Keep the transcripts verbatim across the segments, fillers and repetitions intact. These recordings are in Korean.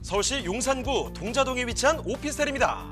서울시 용산구 동자동에 위치한 오피스텔입니다.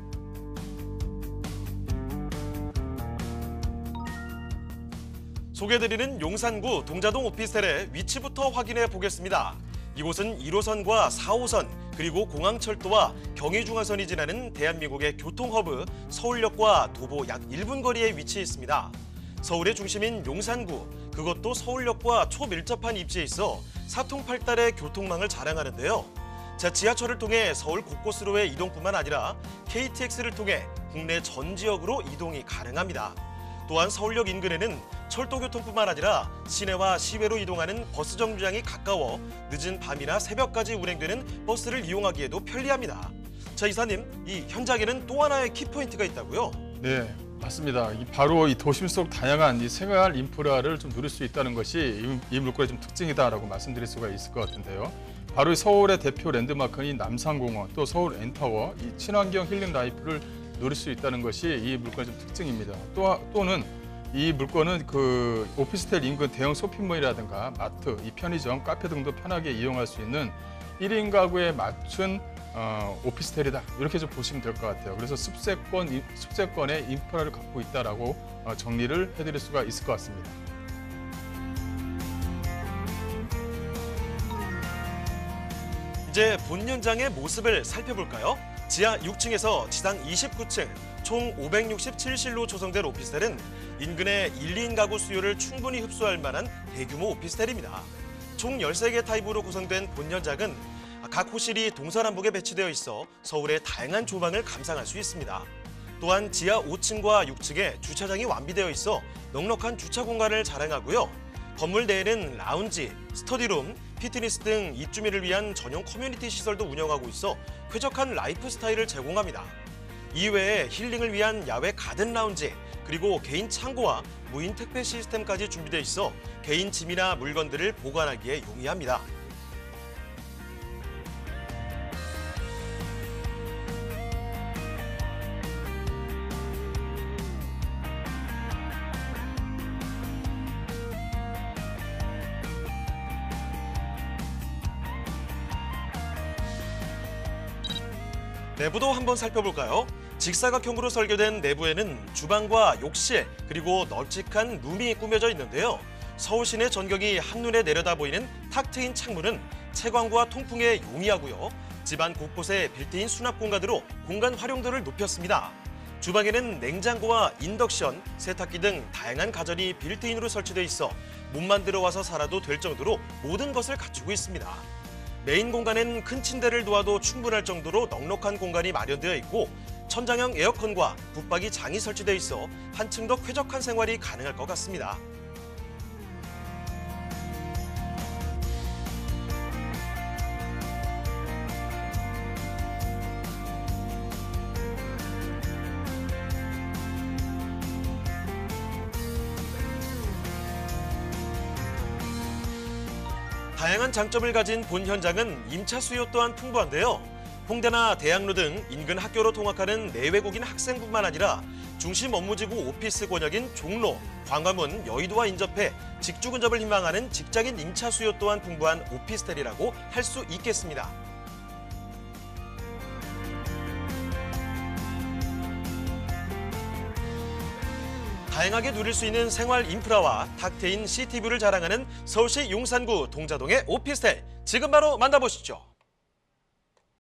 소개해드리는 용산구 동자동 오피스텔의 위치부터 확인해 보겠습니다. 이곳은 일 호선과 사 호선 그리고 공항철도와 경의중앙선이 지나는 대한민국의 교통허브 서울역과 도보 약 일 분 거리에 위치해 있습니다. 서울의 중심인 용산구, 그것도 서울역과 초밀접한 입지에 있어 사통팔달의 교통망을 자랑하는데요. 자, 지하철을 통해 서울 곳곳으로의 이동뿐만 아니라 케이티엑스를 통해 국내 전 지역으로 이동이 가능합니다. 또한 서울역 인근에는 철도교통뿐만 아니라 시내와 시외로 이동하는 버스 정류장이 가까워 늦은 밤이나 새벽까지 운행되는 버스를 이용하기에도 편리합니다. 자, 이사님, 이 현장에는 또 하나의 키포인트가 있다고요? 네, 맞습니다. 이 바로 이 도심 속 다양한 이 생활 인프라를 좀 누릴 수 있다는 것이 이, 이 물건의 좀 특징이다라고 말씀드릴 수가 있을 것 같은데요. 바로 이 서울의 대표 랜드마크인 남산공원, 또 서울 엔타워, 이 친환경 힐링 라이프를 누릴 수 있다는 것이 이 물건의 좀 특징입니다. 또, 또는 이 물건은 그 오피스텔 인근 대형 쇼핑몰이라든가 마트, 이 편의점, 카페 등도 편하게 이용할 수 있는 일 인 가구에 맞춘 어, 오피스텔이다. 이렇게 좀 보시면 될 것 같아요. 그래서 습세권, 습세권의 인프라를 갖고 있다라고 어, 정리를 해드릴 수가 있을 것 같습니다. 이제 본 현장의 모습을 살펴볼까요? 지하 육 층에서 지상 이십구 층, 총 오백육십칠 실로 조성된 오피스텔은 인근의 일 인 가구 수요를 충분히 흡수할 만한 대규모 오피스텔입니다. 총 열세 개 타입으로 구성된 본 현장은 각 호실이 동서남북에 배치되어 있어 서울의 다양한 조망을 감상할 수 있습니다. 또한 지하 오 층과 육 층에 주차장이 완비되어 있어 넉넉한 주차 공간을 자랑하고요. 건물 내에는 라운지, 스터디룸, 피트니스 등 입주민을 위한 전용 커뮤니티 시설도 운영하고 있어 쾌적한 라이프 스타일을 제공합니다. 이외에 힐링을 위한 야외 가든 라운지, 그리고 개인 창고와 무인 택배 시스템까지 준비되어 있어 개인 짐이나 물건들을 보관하기에 용이합니다. 내부도 한번 살펴볼까요? 직사각형으로 설계된 내부에는 주방과 욕실, 그리고 널찍한 룸이 꾸며져 있는데요. 서울 시내 전경이 한눈에 내려다 보이는 탁 트인 창문은 채광과 통풍에 용이하고요. 집안 곳곳에 빌트인 수납 공간으로 공간 활용도를 높였습니다. 주방에는 냉장고와 인덕션, 세탁기 등 다양한 가전이 빌트인으로 설치돼 있어 몸만 들어와서 살아도 될 정도로 모든 것을 갖추고 있습니다. 메인 공간엔 큰 침대를 놓아도 충분할 정도로 넉넉한 공간이 마련되어 있고 천장형 에어컨과 붙박이 장이 설치되어 있어 한층 더 쾌적한 생활이 가능할 것 같습니다. 다양한 장점을 가진 본 현장은 임차 수요 또한 풍부한데요. 홍대나 대학로 등 인근 학교로 통학하는 내외국인 학생뿐만 아니라 중심 업무지구 오피스 권역인 종로, 광화문, 여의도와 인접해 직주 근접을 희망하는 직장인 임차 수요 또한 풍부한 오피스텔이라고 할 수 있겠습니다. 다양하게 누릴 수 있는 생활 인프라와 탁 트인 시티뷰를 자랑하는 서울시 용산구 동자동의 오피스텔, 지금 바로 만나보시죠.